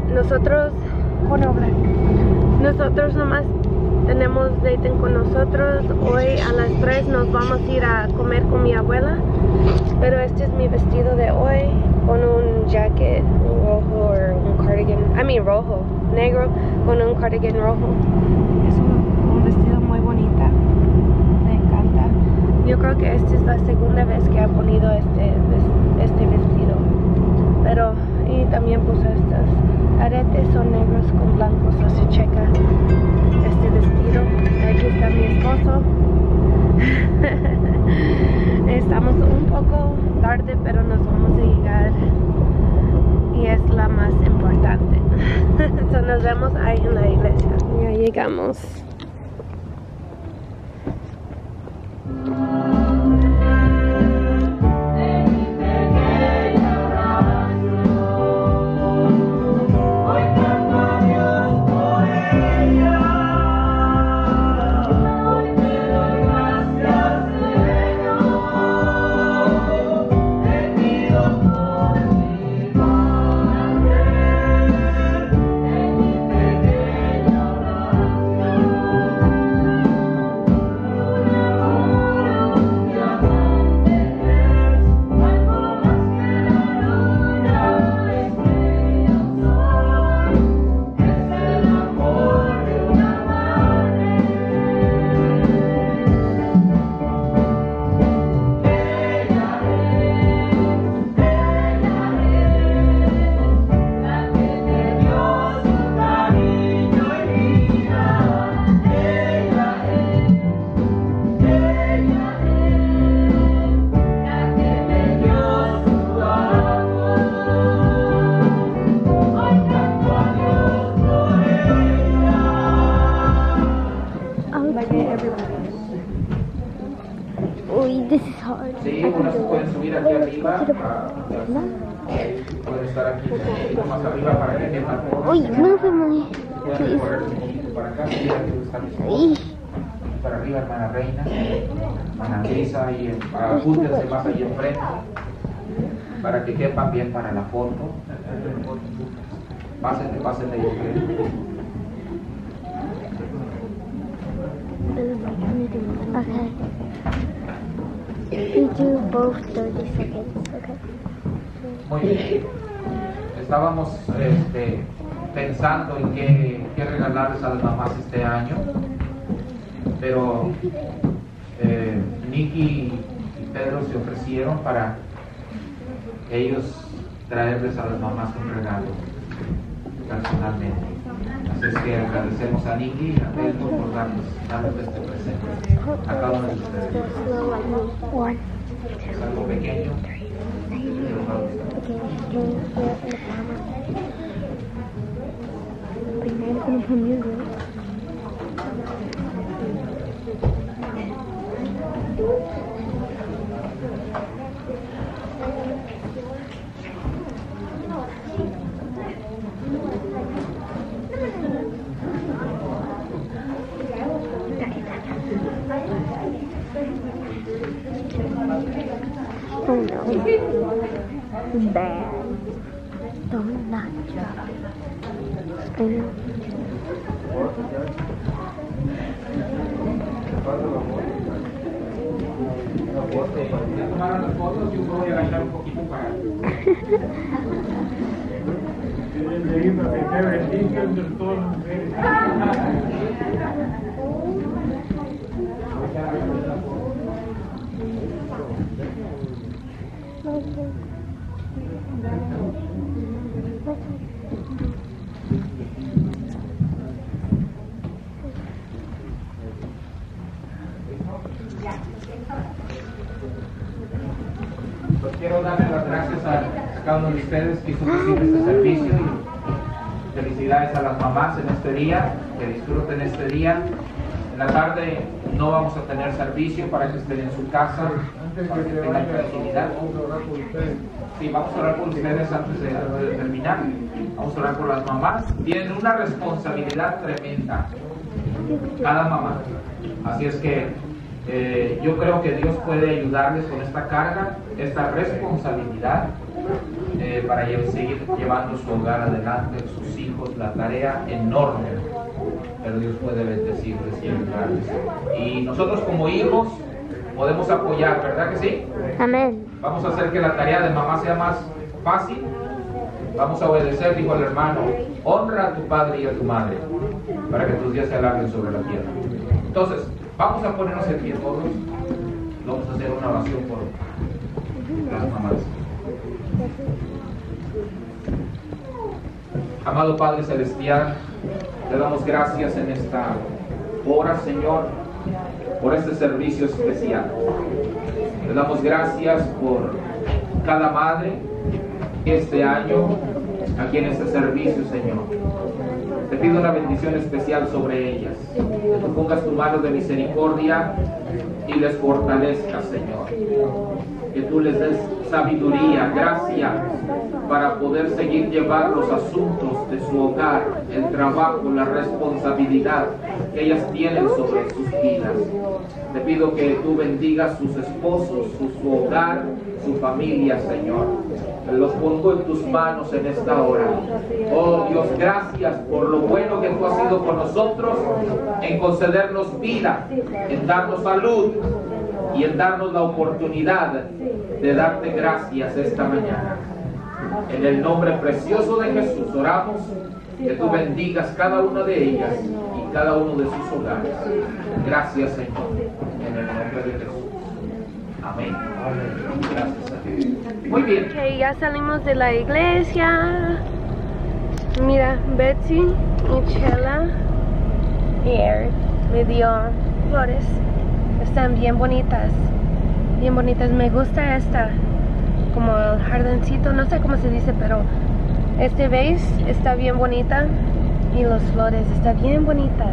nosotros nomás tenemos Nathan con nosotros. Hoy a las 3 nos vamos a ir a comer con mi abuela. Pero este es mi vestido de hoy, con un jacket rojo o un cardigan, rojo, negro, con un cardigan rojo. Es un vestido muy bonita, me encanta. Yo creo que esta es la segunda vez que he ponido este vestido. Pero, y también puse estos aretes, son negros con blancos, así checa este vestido. Aquí está mi esposo. Estamos un poco tarde, pero nos vamos a llegar y es la más importante. So, nos vemos ahí en la iglesia. Ya llegamos. This is hard. Sí, unas pueden subir aquí arriba. Pueden estar aquí un poquito más arriba para que quepan. Uy, move me. Pueden correr un poquito para acá. Para arriba, hermana Reina. Hermana Lisa, y apúntense más ahí enfrente. Para que quepan bien para la foto. Pásenle ahí enfrente. Okay. We do both 30 seconds, okay? Muy bien. Estábamos pensando en qué regalarles a las mamás este año, pero Nicky y Pedro se ofrecieron para ellos traerles a las mamás un regalo personalmente. Así es que agradecemos a Nicky y a Pedro por darles este presente a cada uno de ustedes. Es algo pequeño. Primero con conmigo. Oh no. Bad. Don't not drop. I know. Tomaron las fotos, yo voy a agachar un poquito para... Pues quiero darle las gracias a cada uno de ustedes que hizo posible este servicio y felicidades a las mamás en este día, que disfruten este día. En la tarde no vamos a tener servicio para que estén en su casa, para que tengan tranquilidad. Sí, vamos a orar por ustedes antes de terminar. Vamos a orar por las mamás. Tienen una responsabilidad tremenda, cada mamá. Así es que yo creo que Dios puede ayudarles con esta carga, esta responsabilidad, para seguir llevando su hogar adelante, sus hijos, la tarea enorme. Pero Dios puede bendecirles y ayudarles. Y nosotros como hijos podemos apoyar, ¿verdad que sí? Amén. Vamos a hacer que la tarea de mamá sea más fácil. Vamos a obedecer, dijo el hermano, honra a tu padre y a tu madre, para que tus días se alarguen sobre la tierra. Entonces, vamos a ponernos en pie todos. Vamos a hacer una oración por las mamás. Amado Padre Celestial, te damos gracias en esta hora, Señor, por este servicio especial. Te damos gracias por cada madre este año aquí en este servicio, Señor. Te pido una bendición especial sobre ellas, que tú pongas tu mano de misericordia y les fortalezcas, Señor, que tú les des sabiduría, gracia para poder seguir llevar los asuntos de su hogar, el trabajo, la responsabilidad que ellas tienen sobre sus vidas. Te pido que tú bendigas sus esposos, su hogar, su familia, Señor. Los pongo en tus manos en esta hora. Oh Dios, gracias por lo bueno que tú has sido con nosotros, en concedernos vida, en darnos salud y en darnos la oportunidad de darte gracias esta mañana. En el nombre precioso de Jesús oramos, que tú bendigas cada una de ellas y cada uno de sus hogares. Gracias, Señor, en el nombre de Jesús. Amén. Gracias a Dios. Muy bien. Okay, ya salimos de la iglesia. Mira, Betsy y Chela y Eric me dio flores. Están bien bonitas. Bien bonitas. Me gusta esta. Como el jardincito. No sé cómo se dice, pero este vase está bien bonita. Y las flores están bien bonitas.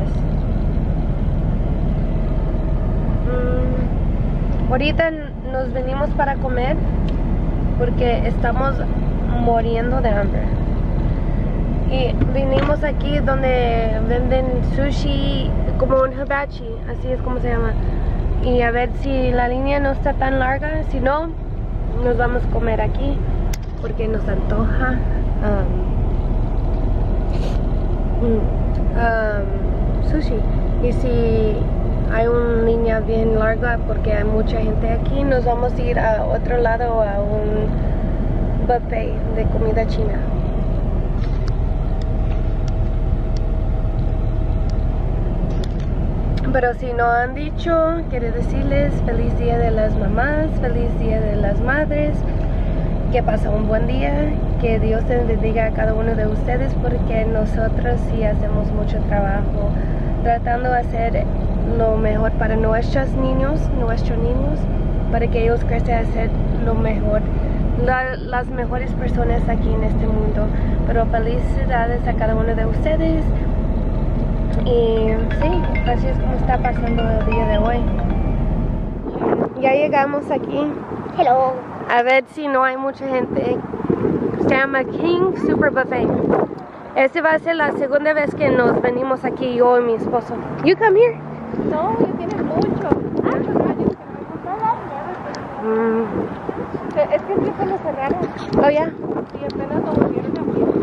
Ahorita nos venimos para comer porque estamos muriendo de hambre. Y vinimos aquí donde venden sushi, como un hibachi, así es como se llama. Y a ver si la línea no está tan larga, si no, nos vamos a comer aquí porque nos antoja sushi. Y si hay una línea bien larga porque hay mucha gente aquí, nos vamos a ir a otro lado a un buffet de comida china. Pero si no han dicho, quiero decirles feliz día de las mamás, feliz día de las madres, que pasen un buen día, que Dios te bendiga a cada uno de ustedes, porque nosotros sí hacemos mucho trabajo tratando de hacer lo mejor para nuestros niños, para que ellos crezcan a ser lo mejor, las mejores personas aquí en este mundo. Pero felicidades a cada uno de ustedes. Y sí, así es como está pasando el día de hoy. Ya llegamos aquí. Hello. A ver si no hay mucha gente. Se llama King Super Buffet. Este va a ser la segunda vez que nos venimos aquí, yo y mi esposo. You come here. No, ya tiene mucho. Muchos años que no. Es que siempre lo cerraron. Oh, ya. Y apenas lo volvieron a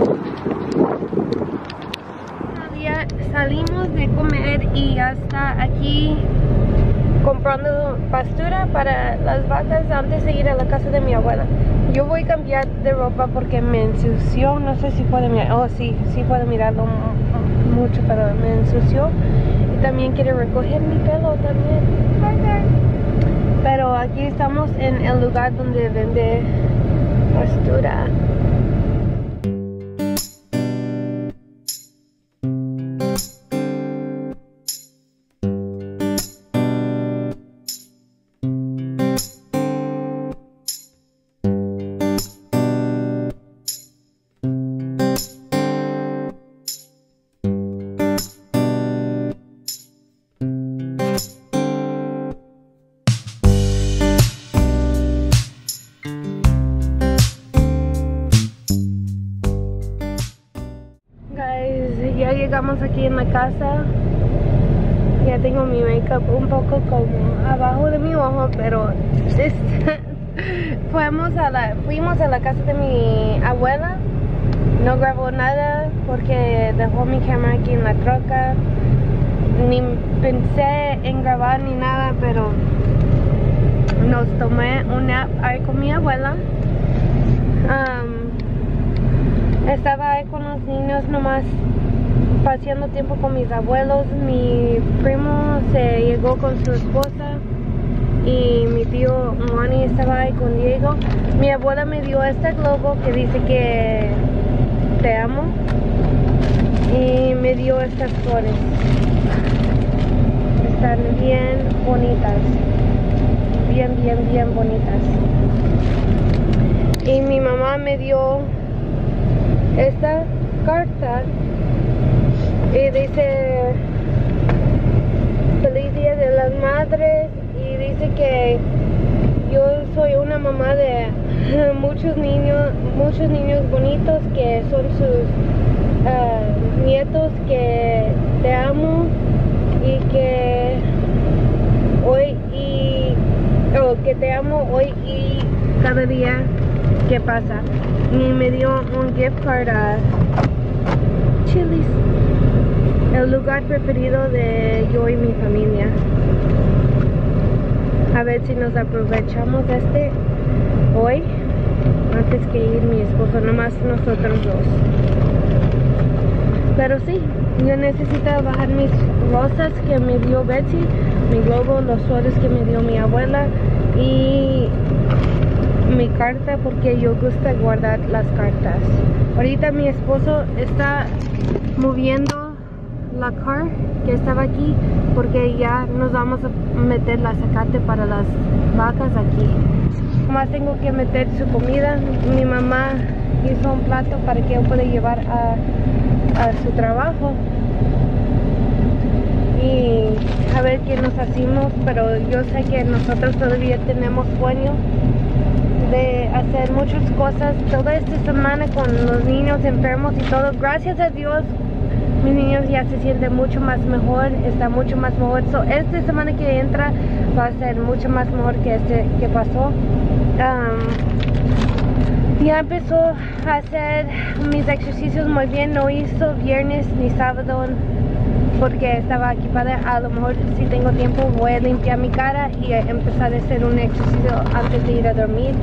abrir. Ya salimos de comer y ya está aquí comprando pastura para las vacas antes de ir a la casa de mi abuela. Yo voy a cambiar de ropa porque me ensució. No sé si puedo mirar. Oh, sí puedo mirarlo mucho, pero me ensució. Y también quiero recoger mi pelo también. Pero aquí estamos en el lugar donde vende pastura. Ya llegamos aquí en la casa. Ya tengo mi make-up un poco como abajo de mi ojo, pero fuimos a la casa de mi abuela. No grabó nada porque dejó mi cámara aquí en la troca. Ni pensé en grabar ni nada, pero nos tomé un nap ahí con mi abuela. Estaba ahí con los niños nomás pasando tiempo con mis abuelos. Mi primo se llegó con su esposa y mi tío Moni estaba ahí con Diego. Mi abuela me dio este globo que dice que te amo y me dio estas flores. Están bien bonitas, bien bonitas. Y mi mamá me dio esta carta y dice feliz día de las madres, y dice que yo soy una mamá de muchos niños bonitos que son sus nietos, que te amo y que que te amo hoy y cada día que pasa. Y me dio un gift card a Chili's, el lugar preferido de yo y mi familia. A ver si nos aprovechamos de hoy antes que ir mi esposo, nomás nosotros dos. Pero sí, yo necesito bajar mis rosas que me dio Betsy, mi globo, los flores que me dio mi abuela y mi carta, porque yo gusta guardar las cartas. Ahorita mi esposo está moviendo la car que estaba aquí porque ya nos vamos a meter la zacate para las vacas aquí. Más tengo que meter su comida. Mi mamá hizo un plato para que yo pueda llevar a su trabajo y a ver qué nos hacemos, pero yo sé que nosotros todavía tenemos sueño de hacer muchas cosas toda esta semana con los niños enfermos y todo. Gracias a Dios mis niños ya se sienten mucho más mejor, está mucho más mejor. So, esta semana que entra va a ser mucho más mejor que que pasó. Ya empezó a hacer mis ejercicios muy bien. No hizo viernes ni sábado porque estaba equipada. A lo mejor si tengo tiempo voy a limpiar mi cara y empezar a hacer un ejercicio antes de ir a dormir.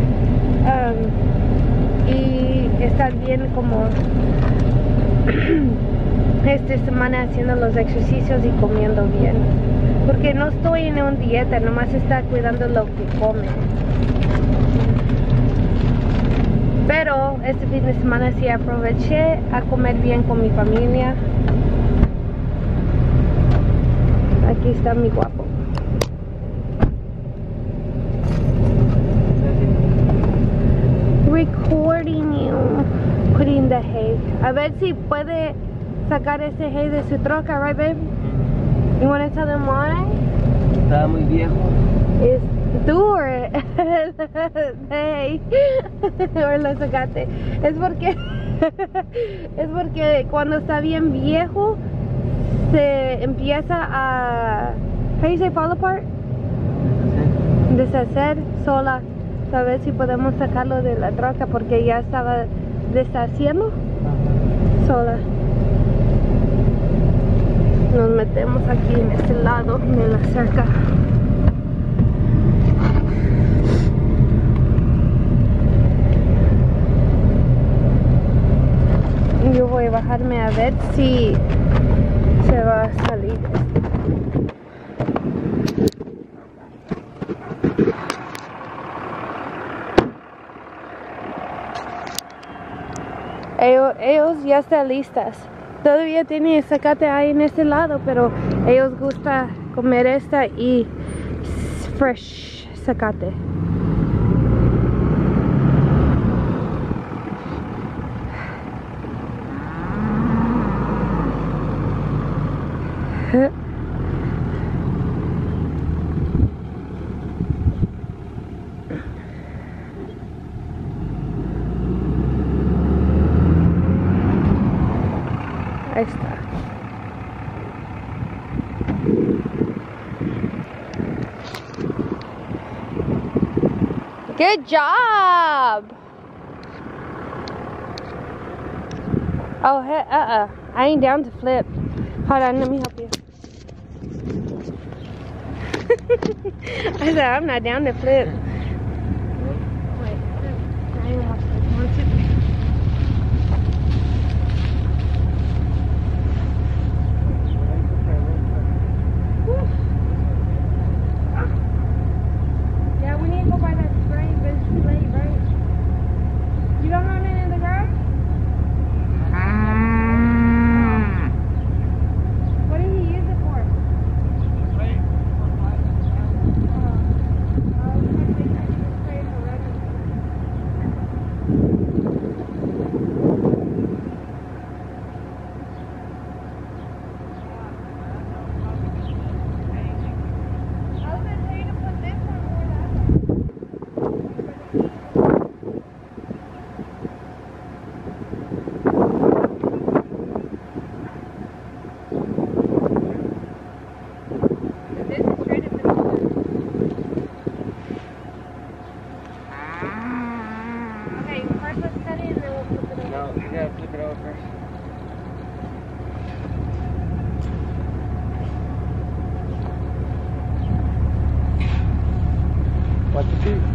Y estar bien como esta semana haciendo los ejercicios y comiendo bien. Porque no estoy en una dieta, nomás está cuidando lo que come. Pero este fin de semana sí aproveché a comer bien con mi familia. Aquí está mi guapo. Recording you, putting the hay. A ver si puede sacar ese hay de su troca, right babe? You want to tell them why? Estaba muy viejo. Is tú or hey o lo sacaste. Es porque cuando está bien viejo se empieza a how you say fall apart, deshacer sola. A ver si podemos sacarlo de la troca porque ya estaba deshaciendo sola. Nos metemos aquí en este lado de la cerca. Yo voy a bajarme a ver si se va a salir. Ellos ya están listas. Todavía tiene zacate ahí en este lado, pero ellos gusta comer esta y fresh zacate. Ahí está. Good job. Oh, I ain't down to flip. Hold on, let me help you. I said, I'm not down to flip. Wait, I ain't want to. Yeah, we need to go buy that spray, but it's too late, right? You don't run it in the garage? What did he use it for? Watch your feet.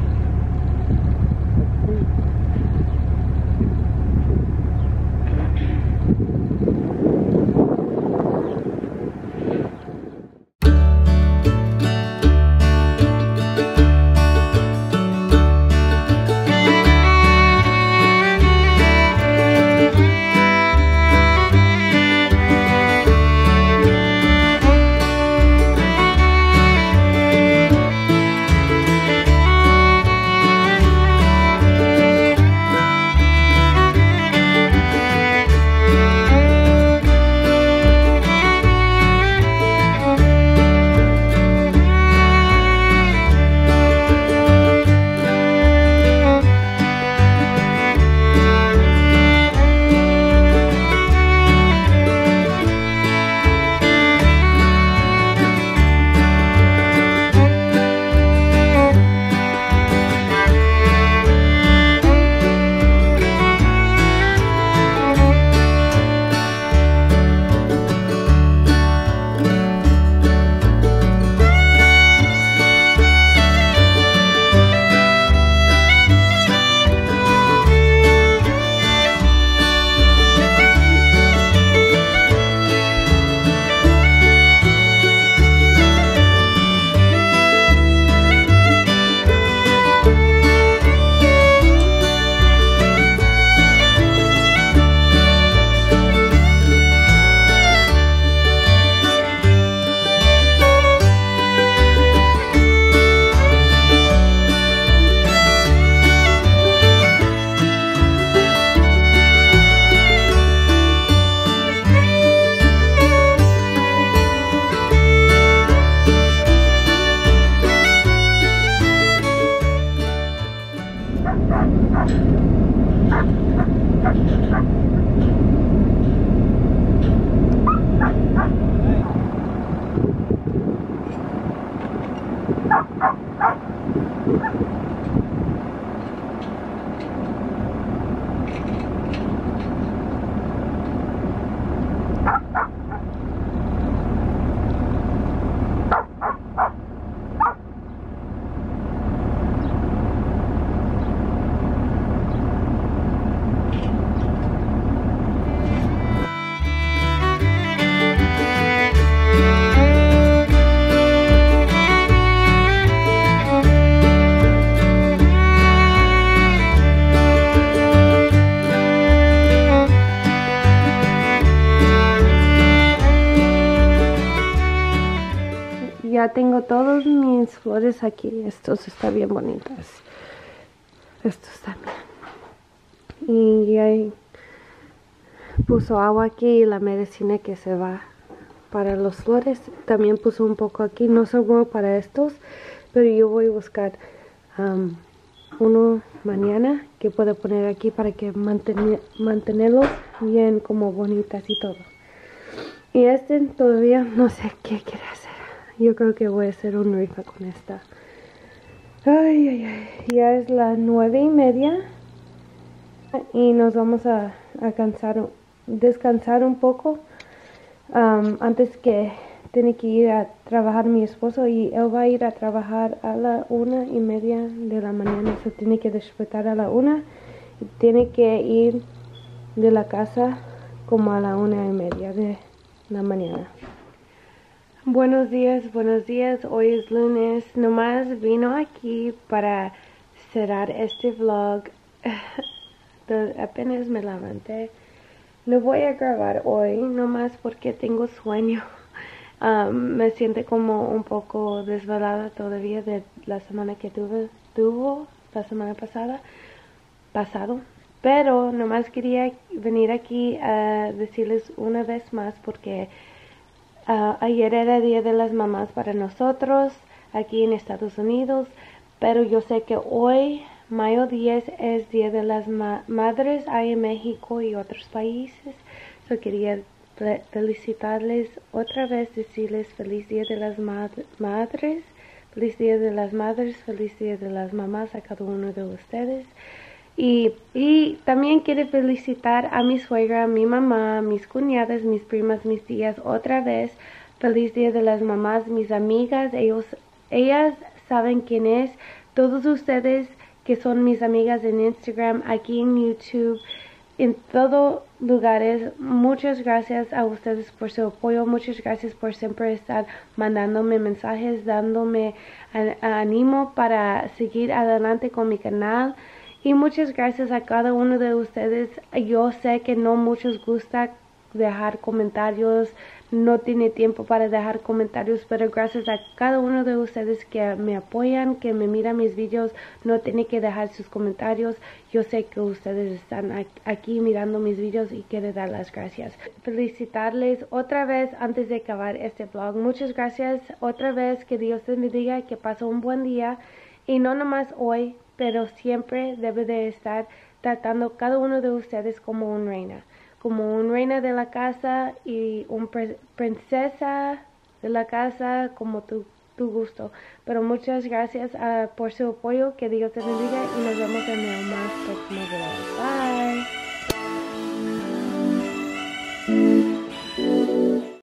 Ya tengo todos mis flores aquí. Estos están bien bonitas. Estos también. Y ya puso agua aquí y la medicina que se va para las flores. También puso un poco aquí. No seguro para estos, pero yo voy a buscar uno mañana que puedo poner aquí para que mantenerlos bien como bonitas y todo. Y este todavía no sé qué quiere hacer. Yo creo que voy a hacer un rifa con esta. Ay, ay, ay. Ya es las 9:30 y nos vamos a descansar un poco antes que tiene que ir a trabajar mi esposo y él va a ir a trabajar a la 1:30 de la mañana. Se tiene que despertar a la 1 y tiene que ir de la casa como a la 1:30 de la mañana. Buenos días. Hoy es lunes. Nomás vino aquí para cerrar este vlog. Apenas me levanté. No voy a grabar hoy, nomás porque tengo sueño. Me siento como un poco desvelada todavía de la semana que tuvo la semana pasado. Pero nomás quería venir aquí a decirles una vez más porque ayer era Día de las Mamás para nosotros aquí en Estados Unidos, pero yo sé que hoy, mayo 10, es Día de las Madres ahí en México y otros países. So quería felicitarles otra vez, decirles feliz Día de las Madres, feliz Día de las Madres, feliz Día de las Mamás a cada uno de ustedes. Y también quiero felicitar a mi suegra, a mi mamá, mis cuñadas, mis primas, mis tías otra vez. Feliz Día de las Mamás, mis amigas, ellas saben quién es. Todos ustedes que son mis amigas en Instagram, aquí en YouTube, en todos lugares, muchas gracias a ustedes por su apoyo, muchas gracias por siempre estar mandándome mensajes, dándome ánimo para seguir adelante con mi canal. Y muchas gracias a cada uno de ustedes. Yo sé que no muchos gusta dejar comentarios, no tiene tiempo para dejar comentarios, pero gracias a cada uno de ustedes que me apoyan, que me miran mis videos, no tiene que dejar sus comentarios. Yo sé que ustedes están aquí mirando mis videos y quiero dar las gracias. Felicitarles otra vez antes de acabar este vlog. Muchas gracias otra vez, que Dios les bendiga, que pasó un buen día y no nomás hoy, pero siempre debe de estar tratando cada uno de ustedes como una reina de la casa y una princesa de la casa, como tu gusto. Pero muchas gracias por su apoyo, que Dios te bendiga y nos vemos en el más próximo video. Bye.